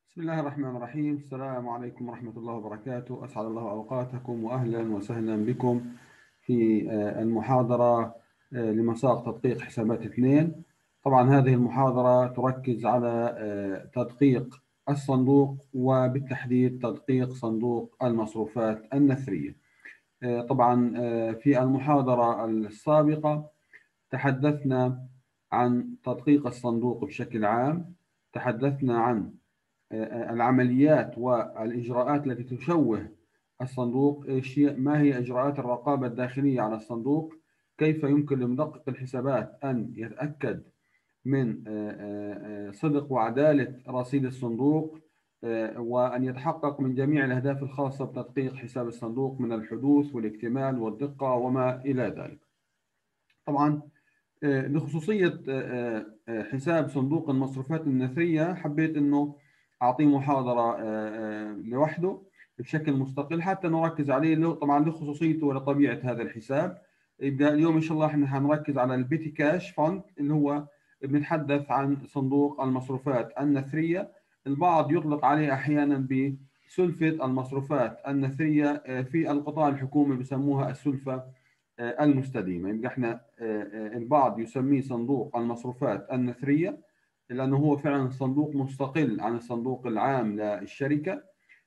بسم الله الرحمن الرحيم. السلام عليكم ورحمة الله وبركاته. أسعد الله أوقاتكم وأهلا وسهلا بكم في المحاضرة لمساق تدقيق حسابات 2. طبعا هذه المحاضرة تركز على تدقيق الصندوق وبالتحديد تدقيق صندوق المصروفات النثرية. طبعا في المحاضرة السابقة تحدثنا عن تدقيق الصندوق بشكل عام، تحدثنا عن العمليات والإجراءات التي تشوه الصندوق، ما هي إجراءات الرقابة الداخلية على الصندوق، كيف يمكن لمدقق الحسابات أن يتأكد من صدق وعدالة رصيد الصندوق، وأن يتحقق من جميع الأهداف الخاصة بتدقيق حساب الصندوق من الحدوث والاكتمال والدقة وما إلى ذلك. طبعا لخصوصية حساب صندوق المصروفات النثرية حبيت أنه أعطيه محاضرة لوحده بشكل مستقل حتى نركز عليه، طبعا لخصوصيته ولطبيعة هذا الحساب. يبقى اليوم إن شاء الله احنا حنركز على البيتي كاش فند اللي هو بنتحدث عن صندوق المصروفات النثرية. البعض يطلق عليه أحيانا بسلفة المصروفات النثرية، في القطاع الحكومي بسموها السلفة المستديمة. يبقى احنا البعض يسميه صندوق المصروفات النثرية لأنه هو فعلا صندوق مستقل عن الصندوق العام للشركة،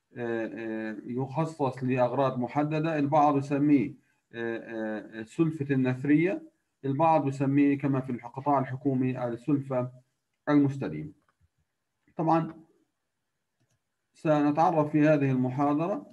يخصص لأغراض محددة. البعض يسميه سلفة النثرية، البعض يسميه كما في القطاع الحكومي السلفة المستديمة. طبعا سنتعرف في هذه المحاضرة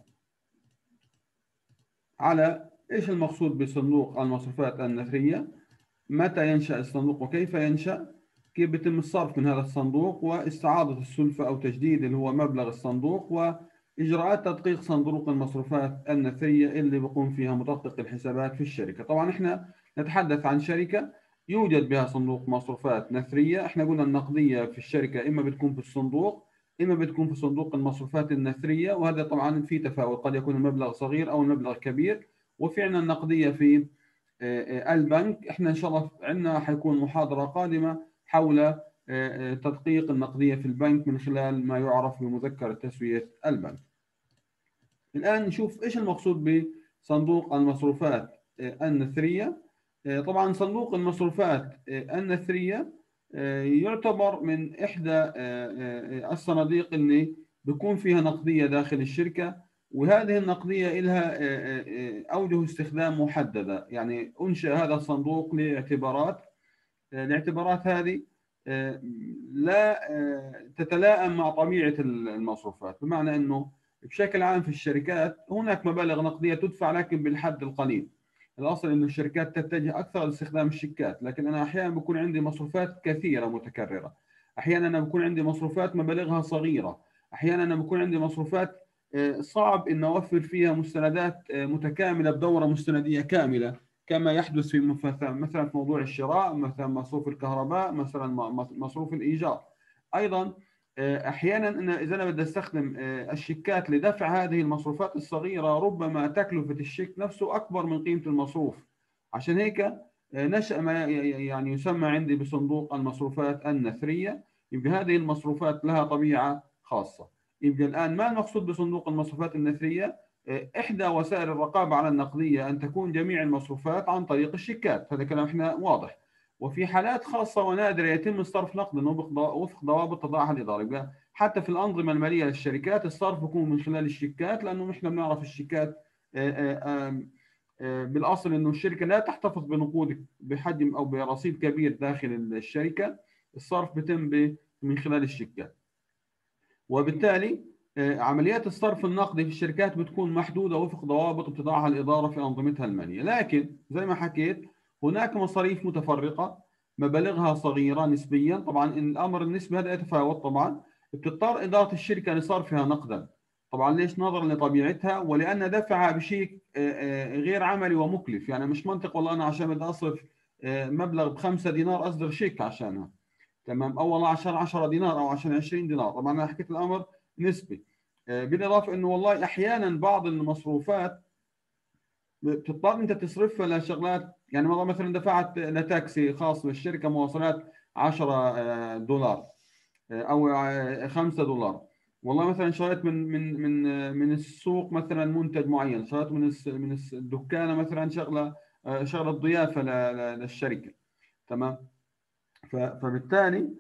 على إيش المقصود بصندوق المصروفات النثرية، متى ينشأ الصندوق وكيف ينشأ، كيف بيتم الصرف من هذا الصندوق، واستعاضة السلفة أو تجديد اللي هو مبلغ الصندوق، وإجراءات تدقيق صندوق المصروفات النثرية اللي بيقوم فيها مدقق الحسابات في الشركة. طبعا إحنا نتحدث عن شركة يوجد بها صندوق مصروفات نثرية. إحنا قلنا النقدية في الشركة إما بتكون في الصندوق إما بتكون في صندوق المصروفات النثرية، وهذا طبعا في تفاوت، قد يكون المبلغ صغير أو المبلغ كبير. وفي عندنا النقدية في البنك. احنا ان شاء الله عندنا حيكون محاضرة قادمة حول تدقيق النقدية في البنك من خلال ما يعرف بمذكرة تسوية البنك. الآن نشوف ايش المقصود بصندوق المصروفات النثرية. طبعا صندوق المصروفات النثرية يعتبر من إحدى الصناديق اللي بيكون فيها نقدية داخل الشركة، وهذه النقدية لها أوجه استخدام محددة. يعني أنشأ هذا الصندوق الاعتبارات هذه لا تتلائم مع طبيعة المصروفات، بمعنى أنه بشكل عام في الشركات هناك مبالغ نقدية تدفع لكن بالحد القليل. الأصل أن الشركات تتجه أكثر لاستخدام الشيكات، لكن أنا أحيانا بكون عندي مصروفات كثيرة متكررة، أحيانا أنا بكون عندي مصروفات مبالغها صغيرة، أحيانا أنا بكون عندي مصروفات صعب أن أوفر فيها مستندات متكاملة بدورة مستندية كاملة، كما يحدث في مثلا في موضوع الشراء، مثلا مصروف الكهرباء، مثلا مصروف الإيجار. أيضا أحيانا إذا أنا بدي أستخدم الشيكات لدفع هذه المصروفات الصغيرة ربما تكلفة الشيك نفسه أكبر من قيمة المصروف. عشان هيك نشأ ما يعني يسمى عندي بصندوق المصروفات النثرية. يبقى هذه المصروفات لها طبيعة خاصة. يبقى الآن ما المقصود بصندوق المصروفات النثرية؟ إحدى وسائل الرقابة على النقدية أن تكون جميع المصروفات عن طريق الشيكات، هذا كلام إحنا واضح. وفي حالات خاصة ونادرة يتم الصرف نقدا وفق ضوابط تضعها الإدارة. يبقى حتى في الأنظمة المالية للشركات الصرف بيكون من خلال الشيكات، لأنه إحنا بنعرف الشيكات بالأصل إنه الشركة لا تحتفظ بنقود بحجم أو برصيد كبير داخل الشركة، الصرف بيتم من خلال الشيكات. وبالتالي عمليات الصرف النقدي في الشركات بتكون محدودة وفق ضوابط بتضعها الإدارة في أنظمتها المالية. لكن زي ما حكيت هناك مصاريف متفرقة مبالغها صغيرة نسبيا، طبعا الأمر النسبي هذا يتفاوت، طبعا بتضطر إدارة الشركة لصرفها نقدا. طبعا ليش؟ نظرا لطبيعتها ولأن دفعها بشيك غير عملي ومكلف. يعني مش منطق والله أنا عشان بدي أصرف مبلغ ب5 دينار أصدر شيك عشانها، تمام، او والله عشان 10 دينار او عشان 20 دينار. طبعا انا حكيت الامر نسبي. بالاضافه انه والله احيانا بعض المصروفات بتضطر انت تصرفها لشغلات، يعني والله مثلا دفعت لتاكسي خاص بالشركه مواصلات 10 دولار او $5، والله مثلا شريت من السوق مثلا منتج معين، شريت من الدكانه مثلا شغله ضيافه للشركه. تمام. فبالتالي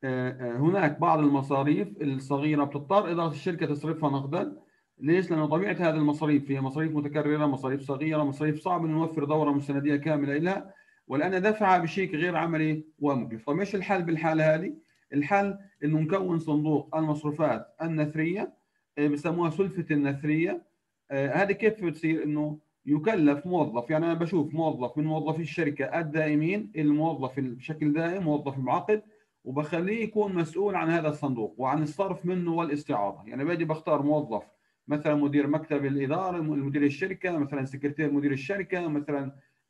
هناك بعض المصاريف الصغيره بتضطر اداره الشركه تصرفها نقدا. ليش؟ لانه طبيعه هذه المصاريف هي مصاريف متكرره، مصاريف صغيره، مصاريف صعب ان نوفر دوره مستنديه كامله لها، ولان دفعها بشيك غير عملي ومكلف. طيب ايش الحل بالحاله هذه؟ الحل انه نكون صندوق المصروفات النثريه، بسموها سلفه النثريه. هذه كيف بتصير؟ انه يكلف موظف، يعني انا بشوف موظف من موظفي الشركه الدائمين، الموظف بشكل دائم موظف معقد، وبخليه يكون مسؤول عن هذا الصندوق وعن الصرف منه والاستعاضه. يعني باجي بختار موظف مثلا مدير مكتب الاداره، مدير الشركه مثلا، سكرتير مدير الشركه مثلا،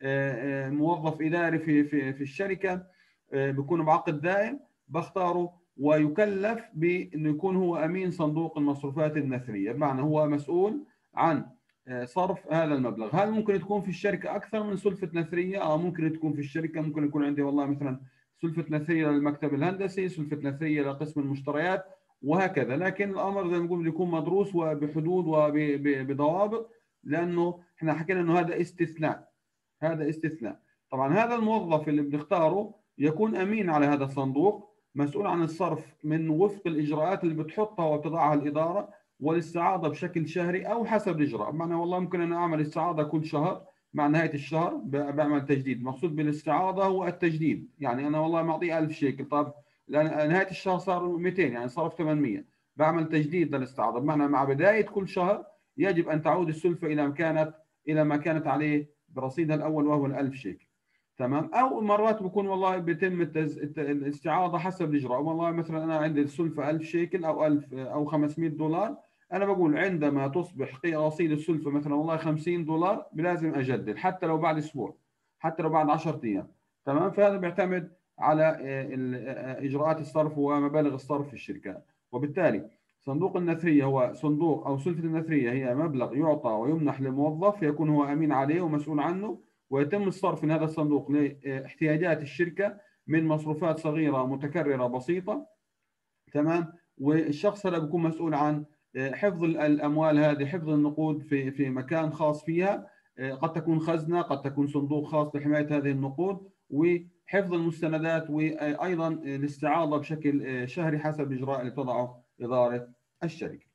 موظف اداري في الشركه، بيكون معقد دائم، بختاره ويكلف بانه يكون هو امين صندوق المصروفات النثريه، بمعنى هو مسؤول عن صرف هذا المبلغ. هل ممكن تكون في الشركه اكثر من سلفه نثريه؟ ممكن تكون في الشركه، ممكن يكون عندي والله مثلا سلفه نثريه للمكتب الهندسي، سلفه نثريه لقسم المشتريات، وهكذا. لكن الامر زي ما نقول يكون مدروس وبحدود وبضوابط، لانه احنا حكينا انه هذا استثناء، هذا استثناء. طبعا هذا الموظف اللي بنختاره يكون امين على هذا الصندوق، مسؤول عن الصرف من وفق الاجراءات اللي بتحطها وبتضعها الاداره، والاستعاضه بشكل شهري او حسب الاجراء. بمعنى والله ممكن انا اعمل استعاضه كل شهر، مع نهايه الشهر بعمل تجديد. المقصود بالاستعاضه هو التجديد، يعني انا والله معطيه 1000 شيكل، طب لان نهايه الشهر صار 200 يعني صرف 800، بعمل تجديد للاستعاضه. بمعنى مع بدايه كل شهر يجب ان تعود السلفه الى ما كانت عليه برصيدها الاول وهو ال1000 شيكل. تمام. او مرات بكون والله بيتم الاستعاضه حسب الاجراء. والله مثلا انا عندي السلفه 1000 شيكل او 1000 او $500، انا بقول عندما تصبح رصيد السلفه مثلا والله $50، بلازم اجدد حتى لو بعد اسبوع، حتى لو بعد 10 ايام. تمام. فهذا بيعتمد على اجراءات الصرف ومبالغ الصرف في الشركات. وبالتالي صندوق النثريه هو صندوق، او سلفه النثريه هي مبلغ يعطى ويمنح لموظف يكون هو امين عليه ومسؤول عنه، ويتم الصرف من هذا الصندوق لاحتياجات الشركه من مصروفات صغيره متكرره بسيطه. تمام. والشخص هذا بيكون مسؤول عن حفظ الاموال هذه، حفظ النقود في مكان خاص فيها، قد تكون خزنه، قد تكون صندوق خاص لحمايه هذه النقود، وحفظ المستندات، وايضا الاستعاضه بشكل شهري حسب الاجراء اللي تضعه اداره الشركه.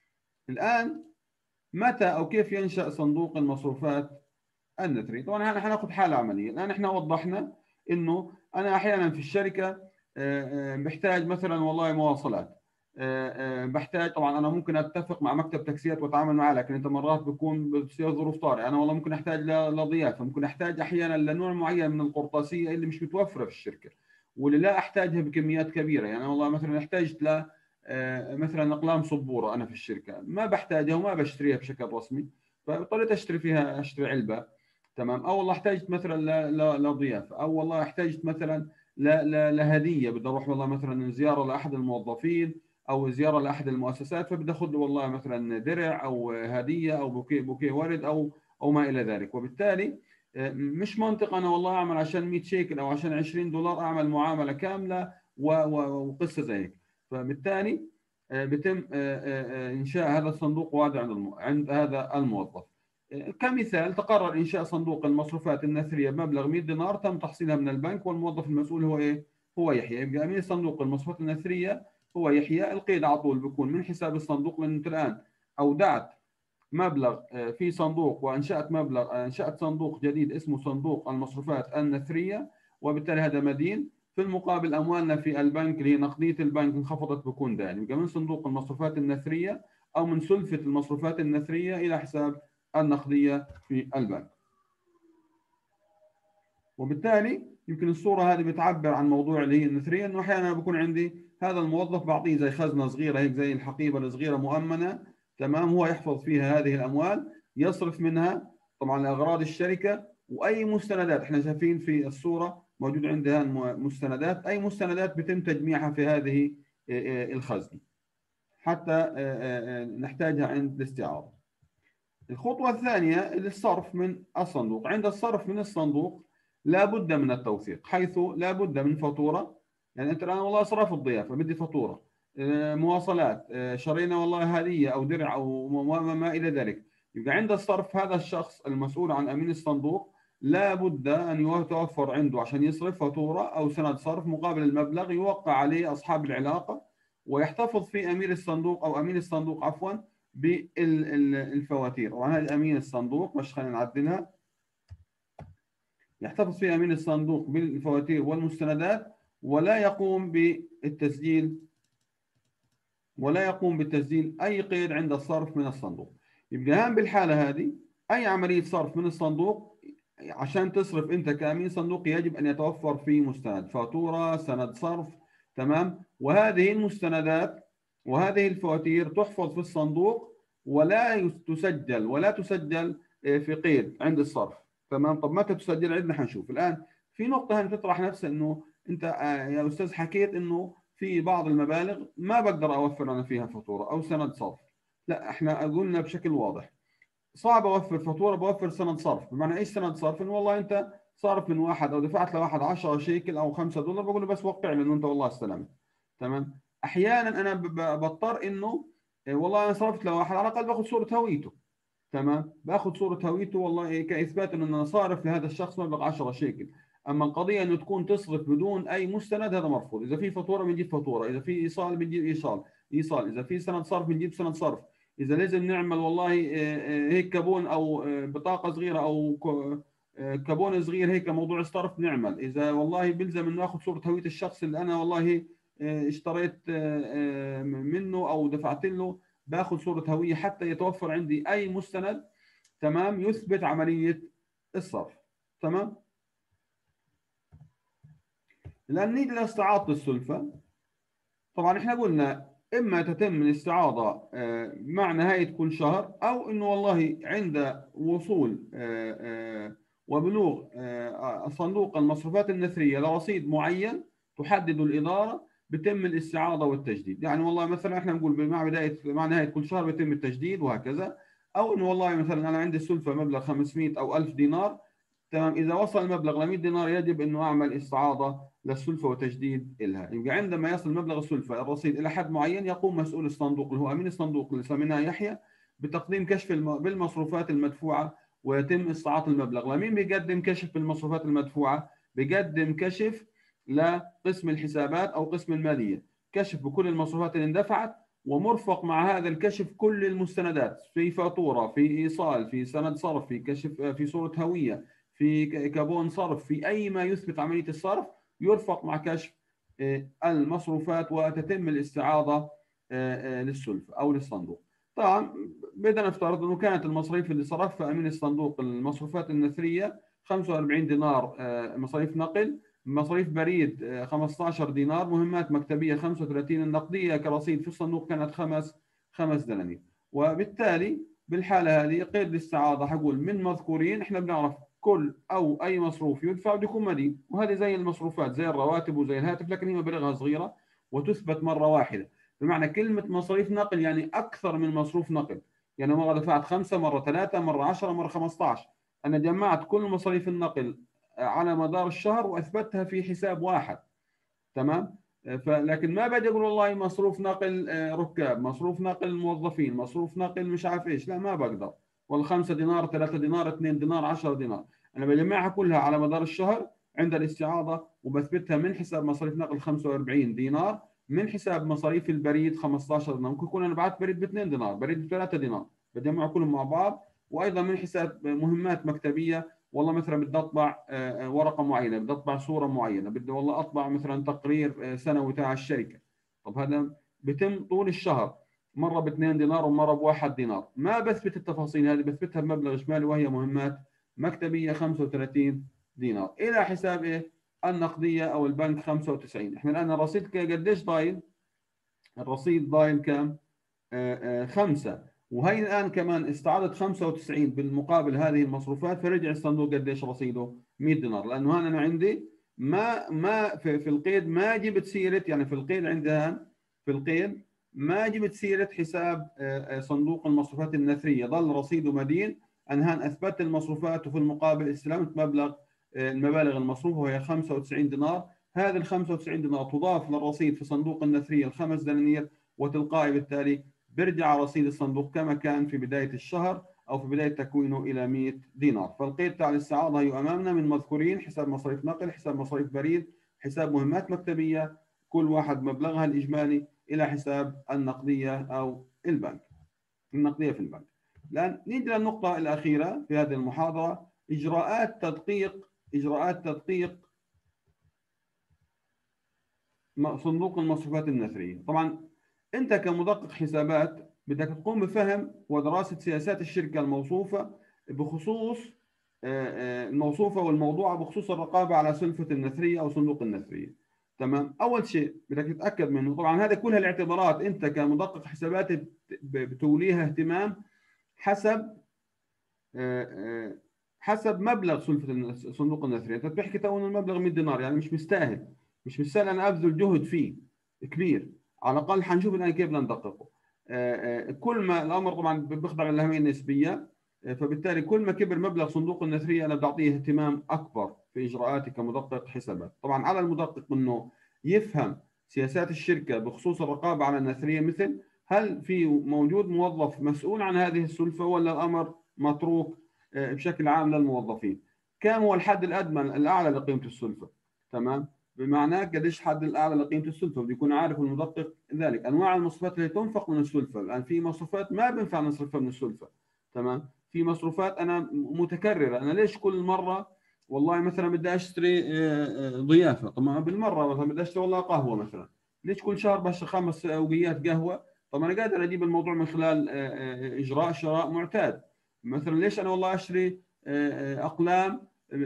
الان متى او كيف ينشا صندوق المصروفات النثري؟ طبعا احنا حناخذ حاله عمليه. الان احنا وضحنا انه انا احيانا في الشركه بحتاج مثلا والله مواصلات، بحتاج، طبعا انا ممكن اتفق مع مكتب تاكسيات واتعامل معاه، لكن انت مرات بتصير ظروف طارئه، انا والله ممكن احتاج لضيافه، ممكن احتاج احيانا لنوع معين من القرطاسيه اللي مش متوفره في الشركه، واللي لا احتاجها بكميات كبيره. يعني والله مثلا احتاجت ل مثلا اقلام سبوره انا في الشركه ما بحتاجها وما بشتريها بشكل رسمي، فاضطريت اشتري فيها، اشتري علبه. تمام. او والله احتاجت مثلا لضيافه، او والله احتاجت مثلا لهديه، بدي اروح والله مثلا زياره لاحد الموظفين او زياره لاحد المؤسسات، فبدي اخذ له والله مثلا درع او هديه او بوكيه ورد او ما الى ذلك. وبالتالي مش منطق انا والله اعمل عشان 100 شيكل او عشان $20 اعمل معامله كامله وقصه زي هيك. فبالتالي بيتم انشاء هذا الصندوق وضع عند هذا الموظف. كمثال، تقرر إنشاء صندوق المصروفات النثرية بمبلغ $100 تم تحصيلها من البنك، والموظف المسؤول هو إيه؟ هو يحيى. يبقى أمين صندوق المصروفات النثرية هو يحيى. القيد على طول بيكون من حساب الصندوق، لأن أنت الآن أودعت مبلغ في صندوق وأنشأت أنشأت صندوق جديد اسمه صندوق المصروفات النثرية، وبالتالي هذا مدين. في المقابل أموالنا في البنك اللي هي نقدية البنك انخفضت بكون دائم. يبقى من صندوق المصروفات النثرية أو من سلفة المصروفات النثرية إلى حساب النقدية في البنك. وبالتالي يمكن الصورة هذه بتعبر عن موضوع اللي هي النثرية، انه احيانا بكون عندي هذا الموظف بعطيه زي خزنة صغيرة هيك، زي الحقيبة الصغيرة مؤمنة. تمام. هو يحفظ فيها هذه الاموال، يصرف منها طبعا لاغراض الشركة، واي مستندات احنا شايفين في الصورة موجود عندها مستندات، اي مستندات بتم تجميعها في هذه الخزنة حتى نحتاجها عند الاستعارة. الخطوة الثانية الصرف من الصندوق. عند الصرف من الصندوق لا بد من التوثيق، حيث لا بد من فاتورة. يعني أنت الآن والله صرف الضيافة بدي فاتورة، مواصلات، شرينا والله هدية أو درع أو ما إلى ذلك. يبقى عند الصرف هذا الشخص المسؤول عن أمين الصندوق لا بد أن يتوفر عنده عشان يصرف فاتورة أو سند صرف مقابل المبلغ يوقع عليه أصحاب العلاقة، ويحتفظ في أمير الصندوق أو أمين الصندوق عفوا بالفواتير. طبعا هذه أمين الصندوق، مش خلينا نعدلها. يحتفظ في أمين الصندوق بالفواتير والمستندات، ولا يقوم بتسجيل أي قيد عند الصرف من الصندوق. يبقى هام بالحالة هذه أي عملية صرف من الصندوق عشان تصرف أنت كأمين صندوق يجب أن يتوفر فيه مستند، فاتورة، سند صرف، تمام. وهذه المستندات وهذه الفواتير تحفظ في الصندوق ولا تسجل في قيد عند الصرف، تمام. طب متى تسجل عندنا؟ حنشوف الآن. في نقطة هنا تطرح نفسها، إنه أنت يا أستاذ حكيت إنه في بعض المبالغ ما بقدر اوفر انا فيها فاتوره او سند صرف. لا، احنا قلنا بشكل واضح صعب اوفر فاتوره، بوفر سند صرف. بمعنى ايش سند صرف؟ انه والله انت صارف من واحد او دفعت لواحد 10 شيكل او $5، بقول له بس وقع لي انه انت والله استلمت، تمام. احيانا انا بضطر انه والله انا صرفت لواحد، على الاقل باخذ صوره هويته، تمام. باخذ صوره هويته والله كاثبات انه انا صارف لهذا الشخص مبلغ 10 شيكل. اما القضيه انه تكون تصرف بدون اي مستند، هذا مرفوض. اذا في فاتوره بنجيب فاتوره، اذا في ايصال بنجيب ايصال، اذا في سند صرف بنجيب سند صرف، اذا لازم نعمل والله هيك كابون او بطاقه صغيره او كابون صغير هيك موضوع الصرف نعمل، اذا والله بلزم انه اخذ صوره هويه الشخص اللي انا والله اشتريت منه او دفعت له، باخذ صوره هويه حتى يتوفر عندي اي مستند، تمام، يثبت عمليه الصرف، تمام. الان نيجي لاستعاضه السلفه. طبعا احنا قلنا اما تتم الاستعاضه مع نهايه كل شهر، او انه والله عند وصول وبلوغ صندوق المصروفات النثريه لرصيد معين تحدد الاداره بتم الاستعاضه والتجديد. يعني والله مثلا احنا نقول مع نهايه كل شهر بيتم التجديد وهكذا. او انه والله مثلا انا عندي السلفه مبلغ 500 او 1000 دينار، تمام. اذا وصل المبلغ ل 100 دينار يجب انه اعمل استعاضه للسلفه وتجديد لها. يبقى عندما يصل مبلغ السلفه الرصيد الى حد معين، يقوم مسؤول الصندوق اللي هو امين الصندوق اللي سميناه يحيى بتقديم كشف بالمصروفات المدفوعه، ويتم استعاضه المبلغ. لمين بيقدم كشف بالمصروفات المدفوعه؟ بيقدم كشف لقسم الحسابات او قسم الماليه، كشف بكل المصروفات اللي اندفعت، ومرفق مع هذا الكشف كل المستندات، في فاتوره، في ايصال، في سند صرف، في كشف، في صوره هويه، في كابون صرف، في أي ما يثبت عملية الصرف، يرفق مع كشف المصروفات، وتتم الاستعاضة للسلف أو للصندوق. طبعا بدنا نفترض أنه كانت المصاريف اللي صرفها أمين الصندوق المصروفات النثرية 45 دينار مصاريف نقل، مصاريف بريد 15 دينار، مهمات مكتبية 35، النقدية كرصيد في الصندوق كانت 5 دنانير. وبالتالي بالحالة هذه قيد الاستعاضة حقول من مذكورين. احنا بنعرف كل او اي مصروف يدفع بده يكون مدين، وهذه زي المصروفات زي الرواتب وزي الهاتف، لكن هي مبالغها صغيره وتثبت مره واحده. بمعنى كلمه مصاريف نقل يعني اكثر من مصروف نقل، يعني مره دفعت 5، مره 3، مره 10، مره 15. انا جمعت كل مصاريف النقل على مدار الشهر واثبتها في حساب واحد، تمام. لكن ما بدي اقول والله مصروف نقل ركاب، مصروف نقل موظفين، مصروف نقل مش عارف ايش، لا ما بقدر. والله 5 دينار، 3 دينار، 2 دينار، 10 دينار، انا بجمعها كلها على مدار الشهر عند الاستعاضه، وبثبتها من حساب مصاريف نقل 45 دينار، من حساب مصاريف البريد 15 دينار. ممكن يكون انا بعت بريد ب 2 دينار، بريد ب 3 دينار، بجمع كلهم مع بعض. وايضا من حساب مهمات مكتبيه، والله مثلا بدي اطبع ورقه معينه، بدي اطبع صوره معينه، بدي والله اطبع مثلا تقرير سنوي تاع الشركه. طب هذا بتم طول الشهر، مره ب 2 دينار ومره ب 1 دينار. ما بثبت التفاصيل هذه، بثبتها بمبلغ اجمالي وهي مهمات مكتبيه 35 دينار، الى حساب ايه؟ النقديه او البنك 95. احنا الان الرصيد قديش ضايل؟ الرصيد ضايل كم؟ 5. وهي الآن كمان استعادت 95 بالمقابل هذه المصروفات، فرجع الصندوق قديش رصيده؟ 100 دينار. لأنه هان أنا عندي ما في القيد ما جبت سيرة، يعني في القيد عندي هان في القيد ما جبت سيرة حساب صندوق المصروفات النثرية، ظل رصيده مدين. أنا هان أثبت المصروفات وفي المقابل استلمت مبلغ المبالغ المصروفة وهي 95 دينار. هذه ال 95 دينار تضاف للرصيد في صندوق النثرية الخمس دنانير، وتلقائي بالتالي بيرجع رصيد الصندوق كما كان في بداية الشهر أو في بداية تكوينه إلى 100 دينار. فالقيد تاع الاستعاضة هي أمامنا من مذكورين: حساب مصاريف نقل، حساب مصاريف بريد، حساب مهمات مكتبية، كل واحد مبلغها الإجمالي، إلى حساب النقدية أو البنك، النقدية في البنك. الآن نيجي للنقطة الأخيرة في هذه المحاضرة: إجراءات تدقيق صندوق المصروفات النثرية. طبعا أنت كمدقق حسابات بدك تقوم بفهم ودراسة سياسات الشركة الموصوفة بخصوص الموصوفة والموضوعة بخصوص الرقابة على سلفة النثرية أو صندوق النثرية. تمام. أول شيء بدك تتأكد منه، طبعا هذه كلها الاعتبارات أنت كمدقق حسابات بتوليها اهتمام حسب حسب مبلغ سلفة صندوق النثرية. أنت بتحكي تو إنه المبلغ 100 دينار، يعني مش مستاهل، مش مستاهل أنا أبذل جهد فيه كبير. على الأقل حنشوف الآن كيف بدنا ندققه. كل ما الأمر طبعا بيخضع للأهمية النسبية، فبالتالي كل ما كبر مبلغ صندوق النثرية أنا بدي أعطيه اهتمام أكبر في إجراءاتي كمدقق حسابات. طبعا على المدقق إنه يفهم سياسات الشركة بخصوص الرقابة على النثرية، مثل هل في موجود موظف مسؤول عن هذه السلفة ولا الأمر متروك بشكل عام للموظفين. كم هو الحد الادنى الاعلى لقيمه السلفه؟ تمام. بمعنى قديش الحد الاعلى لقيمه السلفه، بده يكون عارف المدقق ذلك. انواع المصروفات اللي تنفق من السلفه، الان في مصروفات ما بينفع نصرفها من السلفه. تمام. في مصروفات انا متكرره، انا ليش كل مره والله مثلا بدي اشتري ضيافه، طب ما بالمره مثلا بدي اشتري والله قهوه مثلا، ليش كل شهر بشتري 5 اوقيات قهوه؟ طب انا قادر اجيب الموضوع من خلال اجراء شراء معتاد. مثلا ليش انا والله اشتري اقلام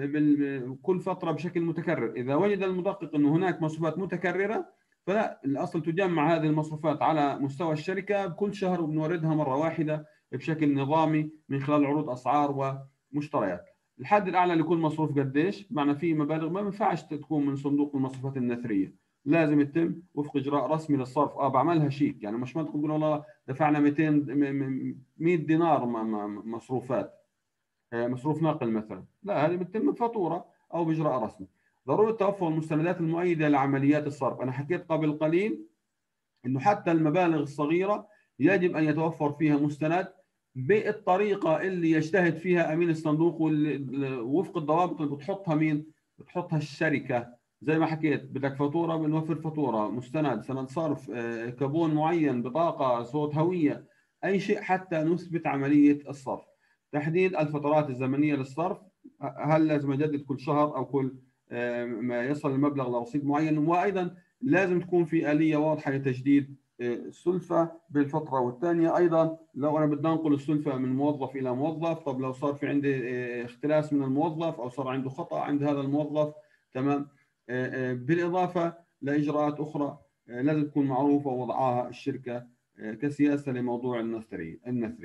كل فتره بشكل متكرر؟ اذا وجد المدقق انه هناك مصروفات متكرره، فلا، الاصل تجمع هذه المصروفات على مستوى الشركه بكل شهر وبنوردها مره واحده بشكل نظامي من خلال عروض اسعار ومشتريات. الحد الاعلى لكل مصروف قديش؟ معنى في مبالغ ما ينفعش تكون من صندوق المصروفات النثريه، لازم يتم وفق اجراء رسمي للصرف. بعملها شيك، يعني مش منطق تقول والله دفعنا 200 100 دينار مصروفات، مصروف نقل مثلا، لا، هذه بتتم بفاتوره او باجراء رسمي. ضروره توفر المستندات المؤيده لعمليات الصرف. انا حكيت قبل قليل انه حتى المبالغ الصغيره يجب ان يتوفر فيها مستند بالطريقه اللي يجتهد فيها امين الصندوق، وفق الضوابط اللي بتحطها مين؟ بتحطها الشركه. زي ما حكيت، بدك فاتوره، بنوفر فاتوره، مستند، سند صرف، كابون معين، بطاقه، صوت هويه، اي شيء حتى نثبت عمليه الصرف. تحديد الفترات الزمنيه للصرف، هل لازم اجدد كل شهر او كل ما يصل المبلغ لرصيد معين؟ وايضا لازم تكون في آلية واضحة لتجديد السلفة بالفترة. والثانية أيضا لو أنا بدي أنقل السلفة من موظف إلى موظف، طب لو صار في عندي اختلاس من الموظف أو صار عنده خطأ عند هذا الموظف، تمام. بالإضافة لإجراءات أخرى لازم تكون معروفة ووضعها الشركة كسياسة لموضوع النثري.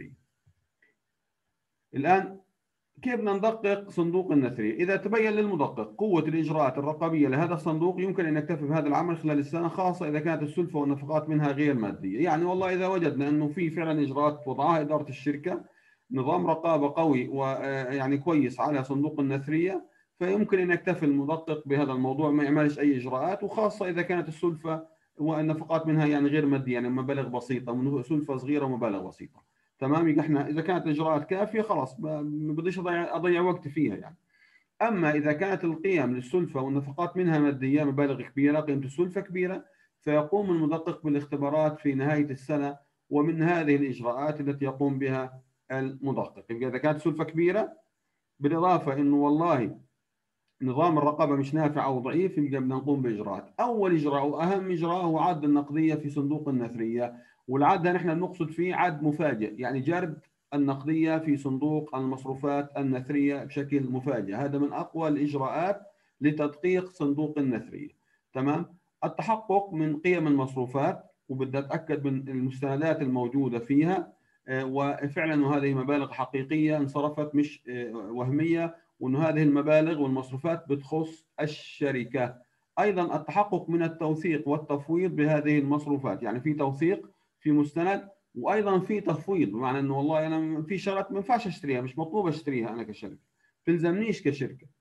الآن كيف بدنا ندقق صندوق النثري؟ إذا تبين للمدقق قوة الإجراءات الرقابية لهذا الصندوق يمكن أن يكتفي بهذا العمل خلال السنة، خاصة إذا كانت السلفة والنفقات منها غير مادية. يعني والله إذا وجدنا أنه في فعلا إجراءات وضعها إدارة الشركة، نظام رقابة قوي ويعني كويس على صندوق النثرية، فيمكن أن يكتفي المدقق بهذا الموضوع، ما يعملش أي إجراءات. وخاصة إذا كانت السلفة والنفقات منها يعني غير مادية، يعني مبالغ بسيطة، سلفة صغيرة ومبالغ بسيطة. تمام. يبقى احنا اذا كانت الاجراءات كافيه خلاص ما بديش اضيع وقت فيها يعني. اما اذا كانت القيم للسلفه والنفقات منها ماديه، مبالغ كبيره، قيمه السلفه كبيره، فيقوم المدقق بالاختبارات في نهايه السنه، ومن هذه الاجراءات التي يقوم بها المدقق. يبقى اذا كانت السلفه كبيره، بالاضافه انه والله نظام الرقابه مش نافع او ضعيف، يبقى بدنا نقوم باجراءات. اول اجراء واهم اجراء هو عد النقديه في صندوق النثريه. والعد نحن بنقصد فيه عد مفاجئ، يعني جرد النقديه في صندوق المصروفات النثريه بشكل مفاجئ. هذا من اقوى الاجراءات لتدقيق صندوق النثريه. تمام. التحقق من قيم المصروفات، وبدي اتاكد من المستندات الموجوده فيها وفعلا هذه مبالغ حقيقيه انصرفت مش وهميه، وأن هذه المبالغ والمصروفات بتخص الشركة. أيضا التحقق من التوثيق والتفويض بهذه المصروفات، يعني في توثيق، في مستند، وأيضا في تفويض، بمعنى أنه والله أنا في شغلات ما ينفعش أشتريها، مش مطلوب أشتريها أنا كشركة، تلزمنيش كشركة.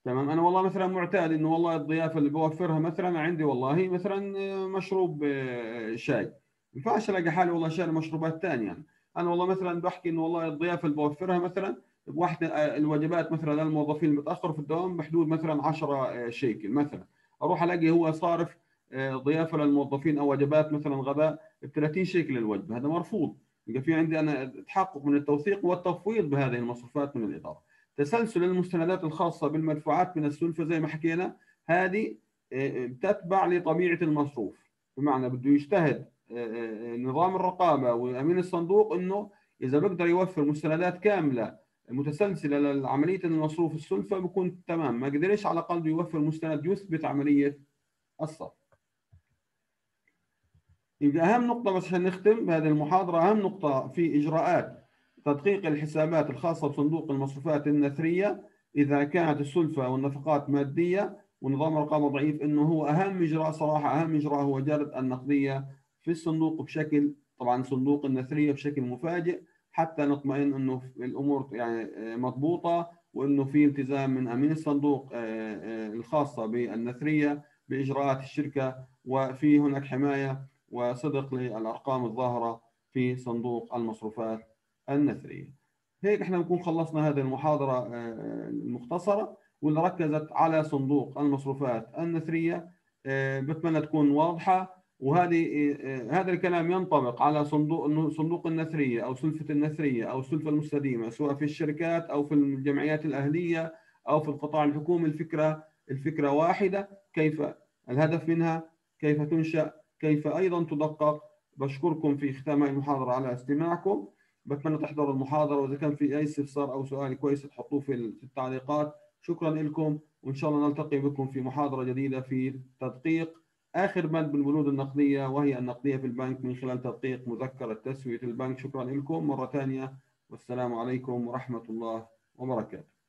تمام. انا والله مثلا معتاد انه والله الضيافه اللي بوفرها مثلا عندي والله مثلا مشروب شاي، ما ينفعش الاقي حالي والله شاري مشروبات ثانيه يعني. انا والله مثلا بحكي انه والله الضيافه اللي بوفرها مثلا بواحده الوجبات مثلا للموظفين المتاخر في الدوام بحدود مثلا 10 شيكل مثلا، اروح الاقي هو صارف ضيافه للموظفين او وجبات مثلا غداء ب 30 شيكل الوجبه. هذا مرفوض. يبقى في عندي انا تحقق من التوثيق والتفويض بهذه المصروفات من الاداره. تسلسل المستندات الخاصة بالمدفوعات من السلفة زي ما حكينا، هذه بتتبع لطبيعة المصروف. بمعنى بده يجتهد نظام الرقابة وأمين الصندوق إنه إذا بقدر يوفر مستندات كاملة متسلسلة لعملية المصروف السلفة بكون تمام، ما قدرش على الأقل يوفر مستند يثبت عملية الصرف. يبقى أهم نقطة بس عشان نختم بهذه المحاضرة، أهم نقطة في إجراءات تدقيق الحسابات الخاصة بصندوق المصروفات النثرية إذا كانت السلفة والنفقات مادية ونظام الرقابة ضعيف، إنه هو أهم إجراء صراحة، أهم إجراء هو جرد النقدية في الصندوق بشكل، طبعا صندوق النثرية بشكل مفاجئ، حتى نطمئن إنه الأمور يعني مضبوطة، وإنه في التزام من أمين الصندوق الخاصة بالنثرية بإجراءات الشركة، وفي هناك حماية وصدق للأرقام الظاهرة في صندوق المصروفات النثرية. هيك احنا بنكون خلصنا هذه المحاضرة المختصرة واللي ركزت على صندوق المصروفات النثرية. بتمنى تكون واضحة. وهذه هذا الكلام ينطبق على صندوق النثرية أو سلفة النثرية أو السلفة المستديمة، سواء في الشركات أو في الجمعيات الأهلية أو في القطاع الحكومي. الفكرة واحدة، كيف الهدف منها، كيف تنشأ، كيف أيضا تدقق. بشكركم في ختام هذه المحاضرة على استماعكم. بتمنى تحضروا المحاضرة، وإذا كان في أي استفسار أو سؤال كويس تحطوه في التعليقات. شكرا لكم، وإن شاء الله نلتقي بكم في محاضرة جديدة في تدقيق آخر بند بالبنود النقدية، وهي النقدية في البنك من خلال تدقيق مذكرة تسوية البنك. شكرا لكم مرة ثانية، والسلام عليكم ورحمة الله وبركاته.